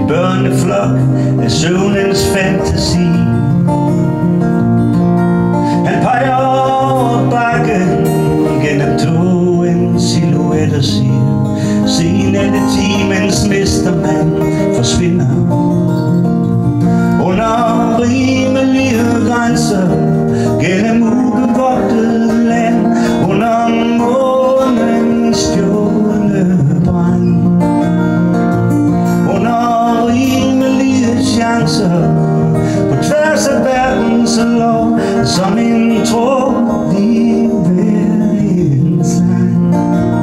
En børneflok af søvnens fantasi. Han peger over bakken gennem tågens silhuetter, siger: se nattetimens mestermand forsvinder under rimelige grænser, gennem ubevogtet land, under månens stjålne brand, under rimelige chancer, på tværs af verdens lov, som en tråd i hver en sang,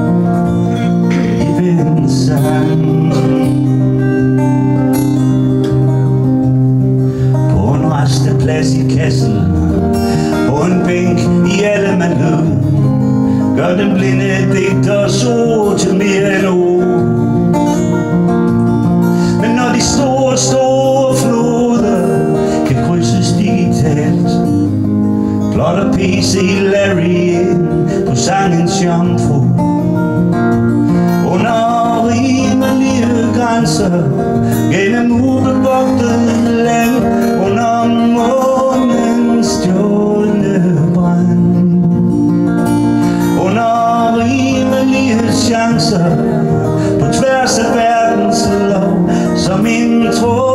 i hver en sang. På en rasteplads i Kassel, på en bænk i Allemanløv, gør den blinde digters ord til mere end ord. Men når de store, store floder kan krydses digitalt, plotter PC Larry ind på sangens jomfru. Under rimelige grænser, gennem ubevogtet land, under månens stjålne brand, under rimelige chancer, på tværs af verdens lov, som en tråd